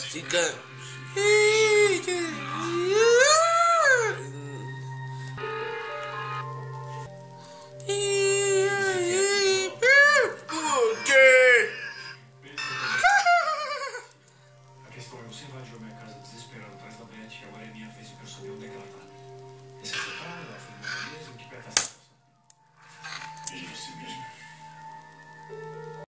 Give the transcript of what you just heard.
Fica. A questão é, você invadiu a minha casa desesperado atrás da Beth e agora é minha vez e eu quero saber onde é que ela tá. Esse é seu pai, ela foi embora mesmo, que pé tá essa situação? Isso mesmo.